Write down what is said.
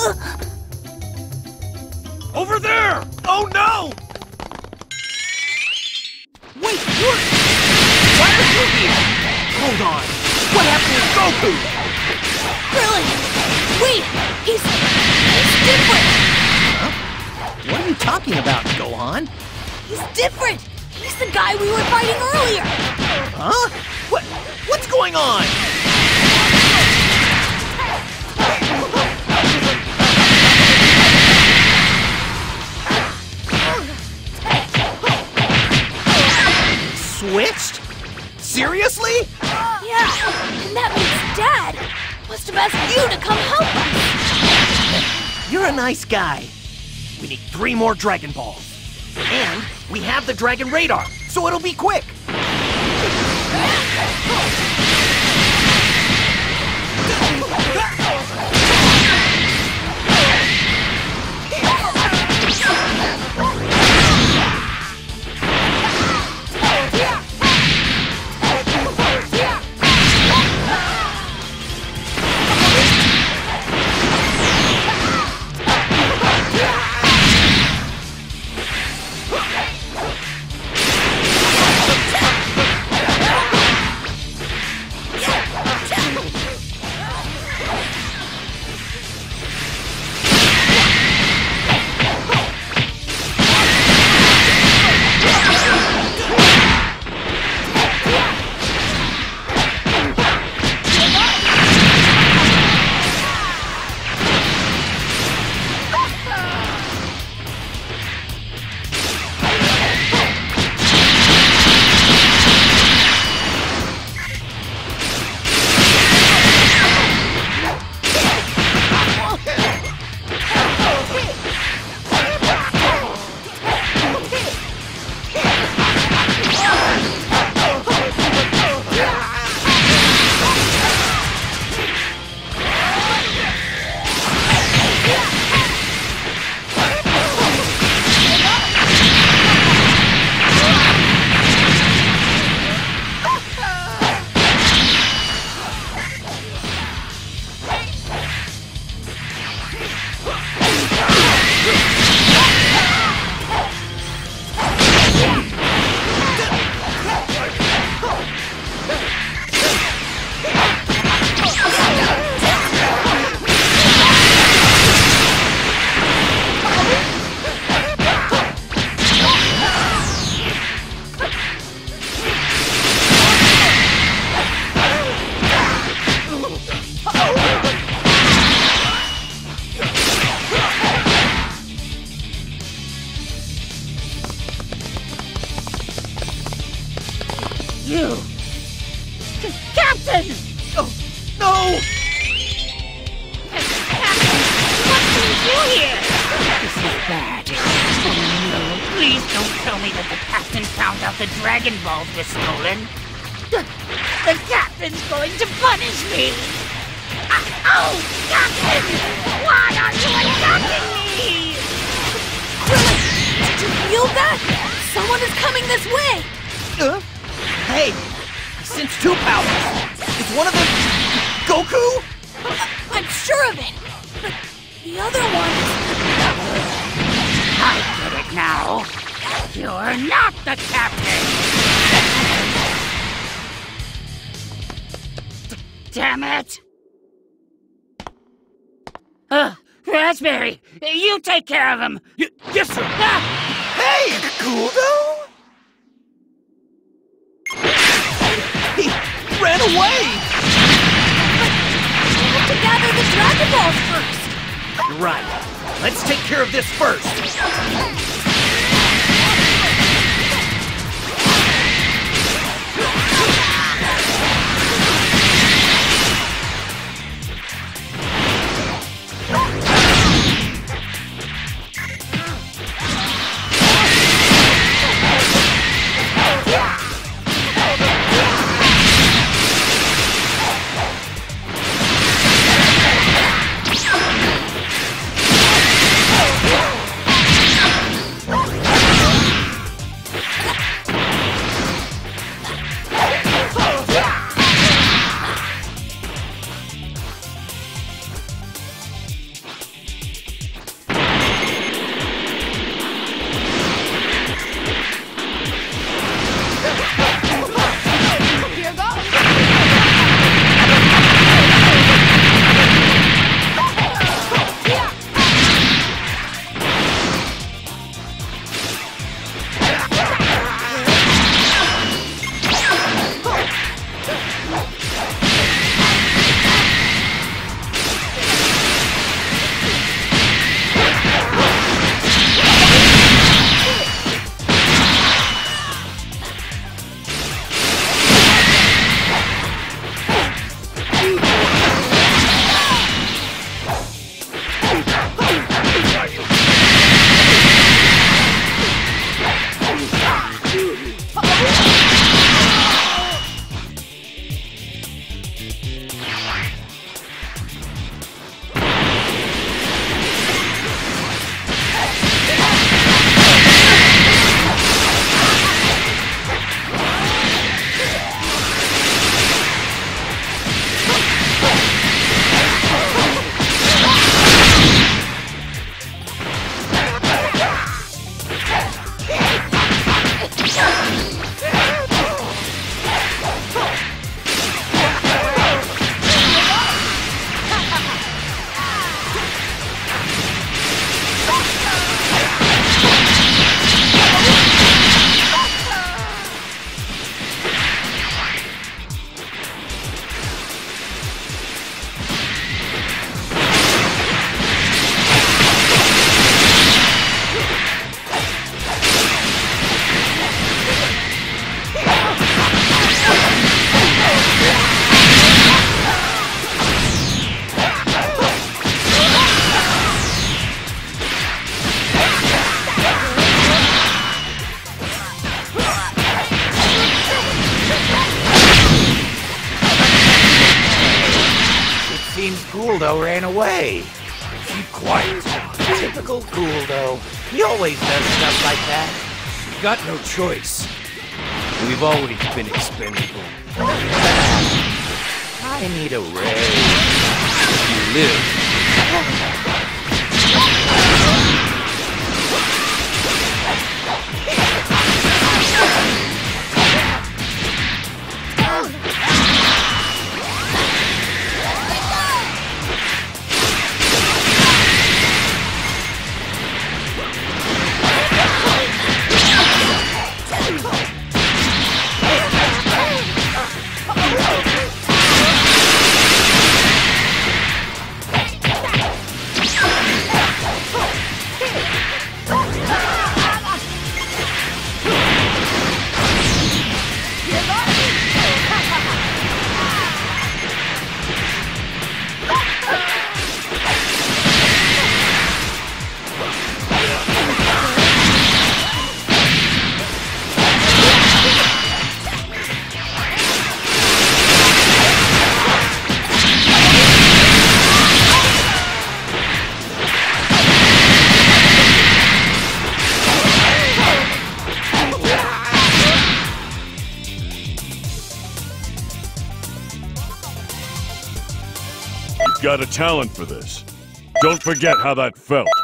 Over there! Oh no! Wait, why are you here? Hold on. What happened with Goku? Krillin! Wait! He's different! Huh? What are you talking about, Gohan? He's different! He's the guy we were fighting earlier! Huh? What's going on? Switched? Seriously? Yeah, and that means Dad must have asked you to come help us! You're a nice guy. We need 3 more Dragon Balls. And we have the Dragon Radar, so it'll be quick. You! Captain! Oh, no! Captain, what can you do here? This is bad. Oh no, please don't tell me that the Captain found out the Dragon Balls were stolen. The Captain's going to punish me! Oh, Captain! Why are you attacking me? Krillin, did you feel that? Someone is coming this way! Hey! I sense 2 powers! Is one of them Goku? I'm sure of it! But the other one I get it now. You're not the Captain! Damn it! Raspberry, you take care of him! Yes, sir! Hey! Guldo? He ran away! We have to gather the Dragon Balls first! You're right. Let's take care of this first. Guldo ran away. Keep quiet. Typical Guldo. He always does stuff like that. Got no choice. We've always been expendable. I need a raise. You live. You've got a talent for this. Don't forget how that felt.